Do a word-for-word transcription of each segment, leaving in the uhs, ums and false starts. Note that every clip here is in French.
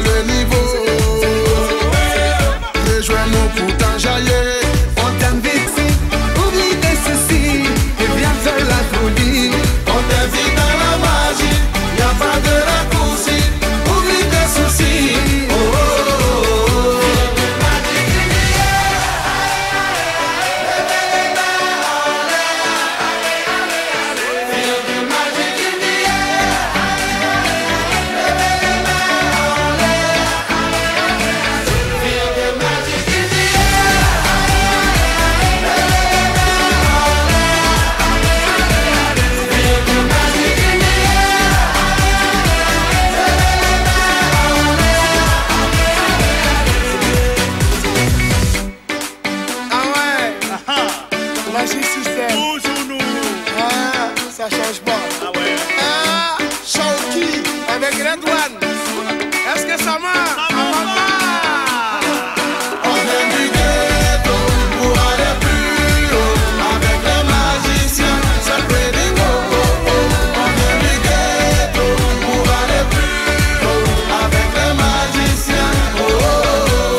le niveau. Rejoins-nous pour t'enjailler. On t'invite, oublie tes soucis et viens faire la folie. On t'invite dans la magie, y'a pas de raccourci. Oublie tes soucis. Oh, oh, oh, oh. Magic System. Toujours nous. Ah, ça change pas. Ah ouais. Ah, Shawky avec Red One. Est-ce que ça marche? Ça marche pas. On vient du ghetto pour aller plus haut. Avec les magiciens, c'est pretty go. On vient du ghetto pour aller plus haut. Avec les magiciens. Oh, oh, oh.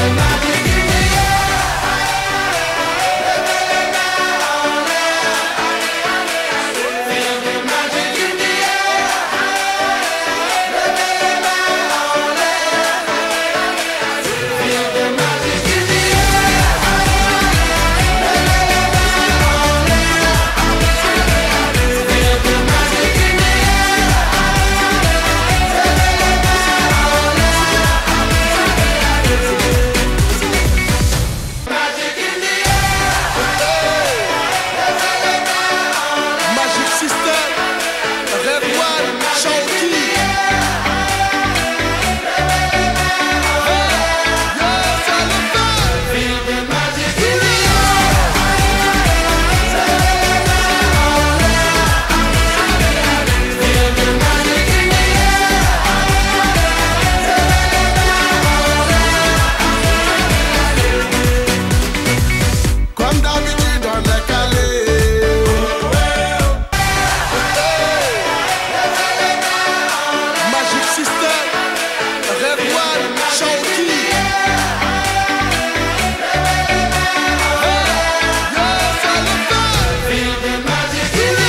Magic System. Red One, Shawky. Yo, c'est le feu. Comme d'habitude, on est calé. Magic System. Red One, Shawky. Yo, c'est le feu.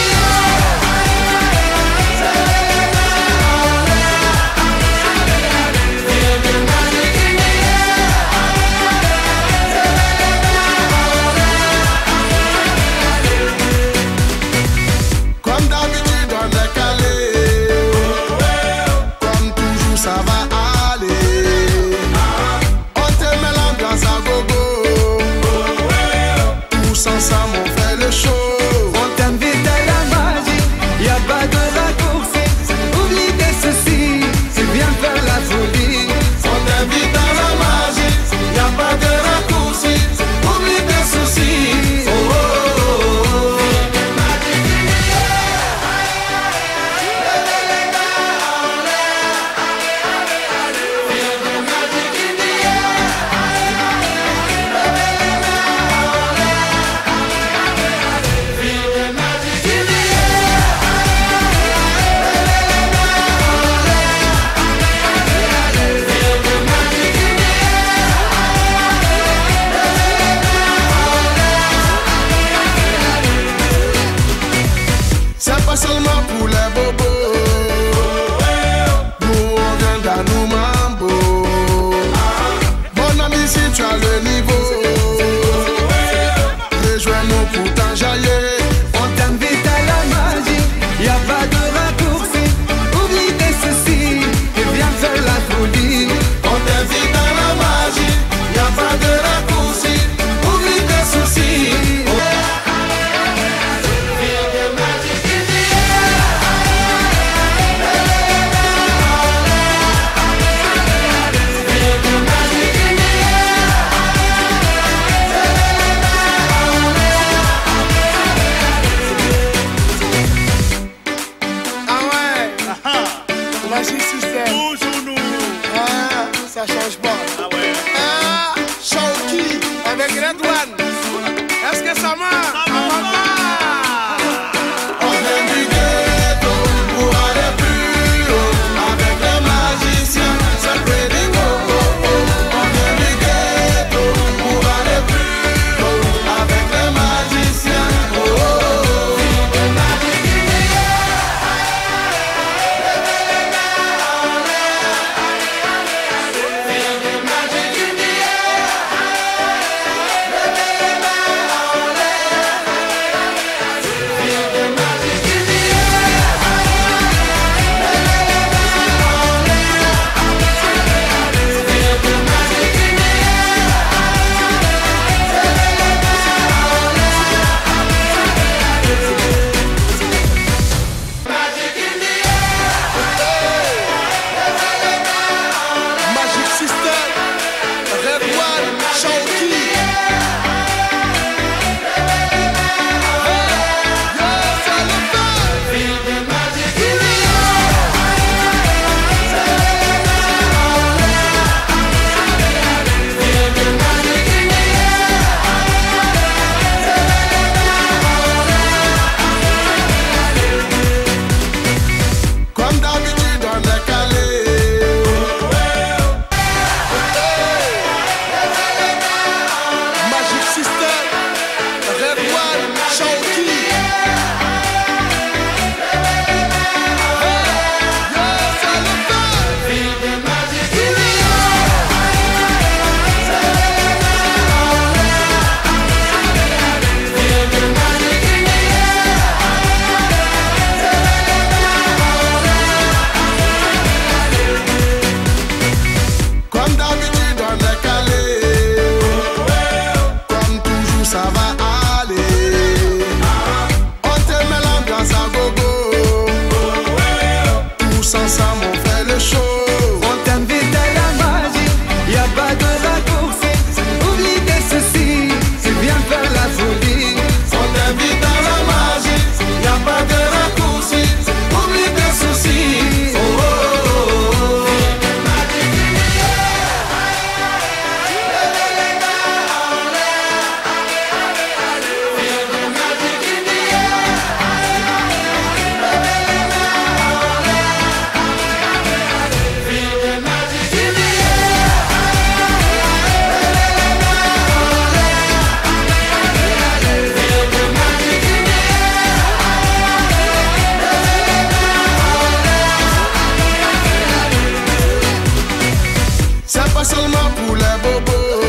Comme d'habitude, on est calé. Comme toujours, ça va aller. On te met l'ambiance à gogo. Tous ensemble, on fait le show. On t'invite à la magie, y a pas de raccourci. Oublie tes soucis et viens faire la folie. On t'invite dans la magie, y'a pas de raccourci. Oublie tes soucis. Oh, oh, oh, oh. C'est pas seulement pour les bobos. Nous on vient dans nous mambo. Mon ami, si tu as le niveau, rejoins-nous pour t'enjailler. On t'invite à la magie, y a pas de raccourci. Oublie tes soucis et viens faire la folie. On t'invite dans la magie, y'a pas de raccourci. Oublie tes soucis. Oh. Ah ouais, Magic System. Toujours nous. Ah, ça change pas. Ah ouais. Ah, Shawky avec Red One. Est-ce que ça marche? Ça marche pas. On vient du ghetto pour aller plus haut. Avec les magiciens, c'est pretty pas seulement pour les bobos.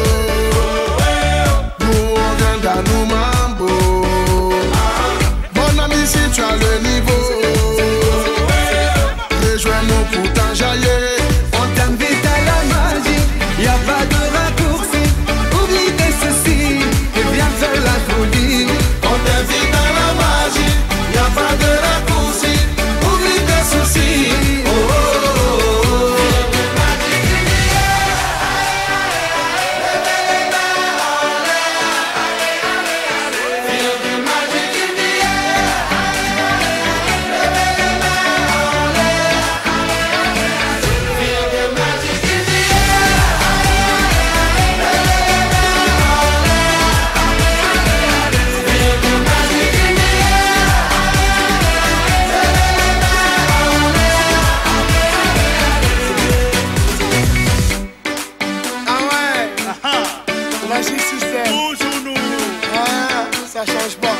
Nous on vient d'Anou Mambo. Mon ami, si tu as le niveau, rejoins-nous pour t'enjailler. On t'invite à la magie, y a pas de raccourci. Oublie tes soucis et viens faire la folie. On t'invite à la magie, y a pas de raccourci. Oublie tes soucis. Oh, oh, oh, oh. Ah ouais, Magic System. Toujours nous. Ah, ça change pas.